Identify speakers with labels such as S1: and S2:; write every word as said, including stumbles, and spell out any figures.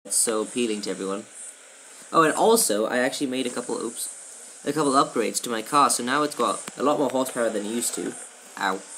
S1: It's so appealing to everyone. Oh, and also, I actually made a couple, oops, a couple upgrades to my car, so now it's got a lot more horsepower than it used to. Ow.